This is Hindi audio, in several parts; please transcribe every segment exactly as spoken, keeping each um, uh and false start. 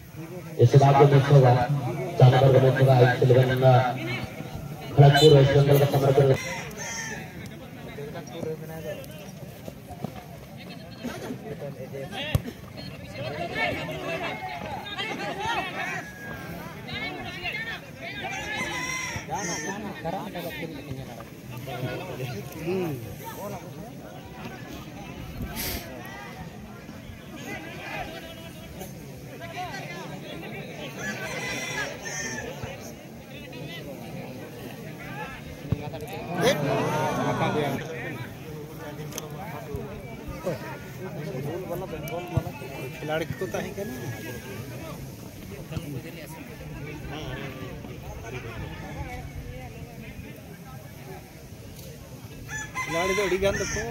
इस बात को मिस होगा जानवर का मिस होगा एक सिलवन खड़गपुर वेस्ट बंगाल का समर्पण खिलाड़ी को ताही के ना खिलाड़ी तो अड़ी गान देखो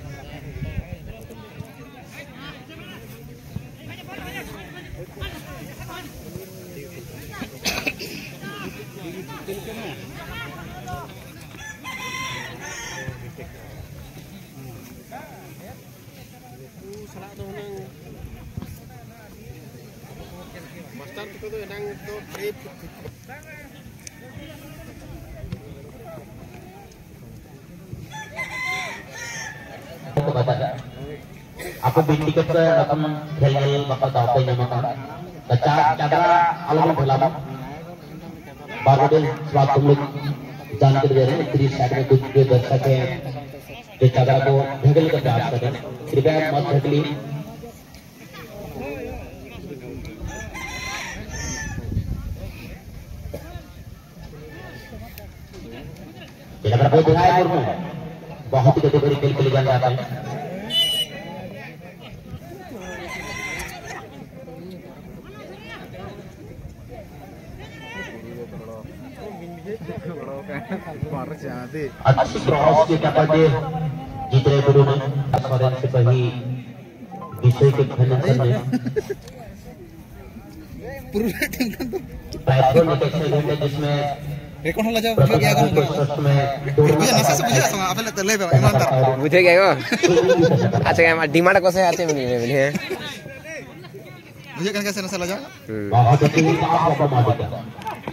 aku binti ke akan khel bakal dapat yang makan kacang cadra alam dalam baru suatu mulut जान के दे रहे हैं तीस साइड में कुछ जो दर्शक हैं जो चादर को ढकल कर प्रयास कर रहे हैं कृपया मत ढकली अगर कोई दिखाए मुर्मू बहुत ही कैटेगरी खेल के लिए जान जाता है अच्छी क्रॉस के कपड़े जितने गुरु ने स्वरण से कही विषय के खनन करने पैट्रोल निकलने घंटे जिसमें रेकॉर्ड होला जाओ मुझे क्या करूं मुझे नशा से बुझा समझ आपले तले बे ईमानदार बुझे क्या गो अच्छा हम डिमांड को से आते मिले मिले मुझे कैसे नशा लगा बहुत ही आप बाबा मालिक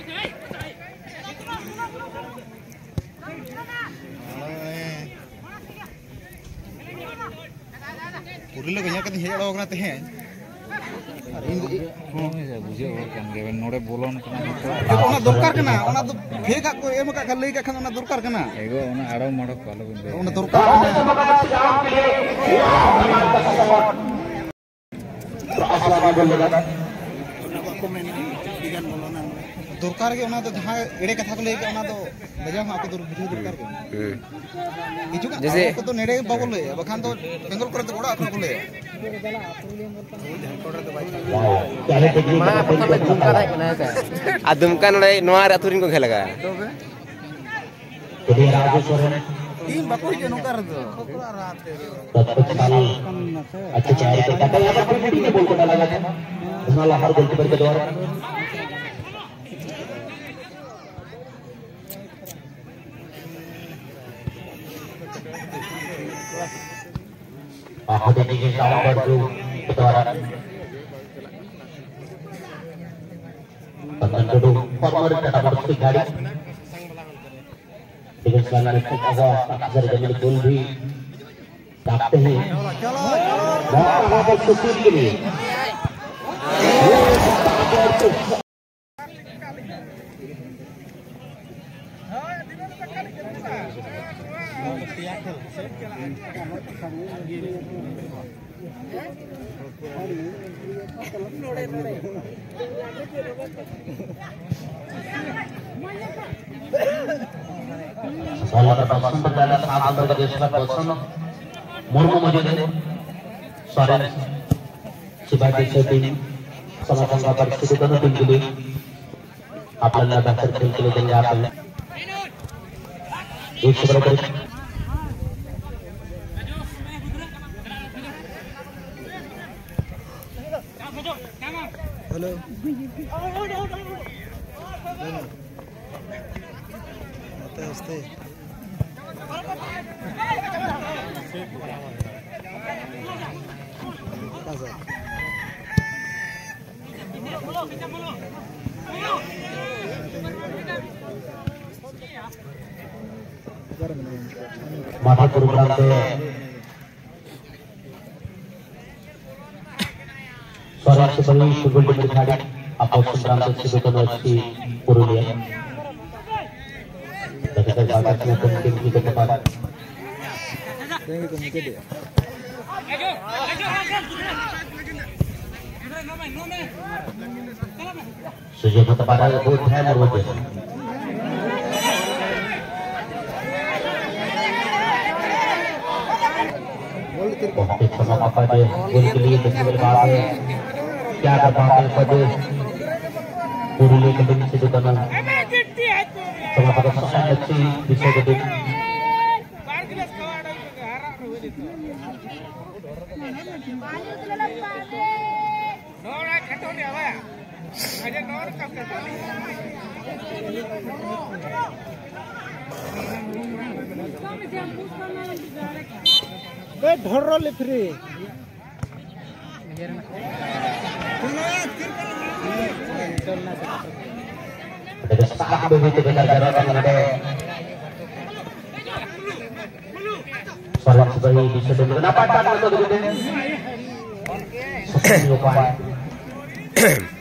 पूरी लोग यहाँ कहीं हेड़ा होगा ते हैं बुझे और कन के नोड़े बोलोन कना ओना दरकार कना ओना तो फेक को एम का लई का खाना दरकार कना एगो ओना आड़ो मड़ो कालो बंदे ओना दरकार दरकार के ओना तो जहां एड़े कथा को लई के ओना तो बजा हम आपको बुझे दरकार के जैसे तो नेड़े बाबू ले बखान तो बेंगल करे तो बड़ा आपको ले मा प्रथम दुमका थाय कना का आ दुमका नडे नोआ अतुरिन को खेलगा तो राजेश्वर टीम बाको के नोकर दो अच्छे चार के कटा यहां पर फिफ्टी के बोल को डाला गया था उसमें लाहौर गोलकीपर के द्वारा आह देखिए शाम पर जो द्वारा पंद्रह दो फॉर्मर टाटा मोटर्स की गाड़ी लेकिन साला ने अगर अक्सर जमीन गोल भी ताकते हैं वहाँ पर सुकून के लिए soal perpasan berjalan saat berbagai surat bosan murmu maju deh sore sebagai setting sama-sama persekutuan tim dulu आपल्याला दाखल खेल केले त्यांनी आपल्याला एक बरोबर हेलो आते आते Mata program ke sore sebagai sebelum berkali apa program tersebut masih Purulia. Dari batasnya penting itu tepat. Sejauh tepat ada bukan berwujud. Oke, sama apa dia gol के लिए तस्वीर बात है क्या कर पाते पद पुरुलिया के दिन से जो बना sama pada saat अच्छी bisa jadi बे ढोरो ले फ्री ada sangat begitu besar gerakan ada Sorry sebagai bisa dan kenapa tak untuk begitu? Seperti apa?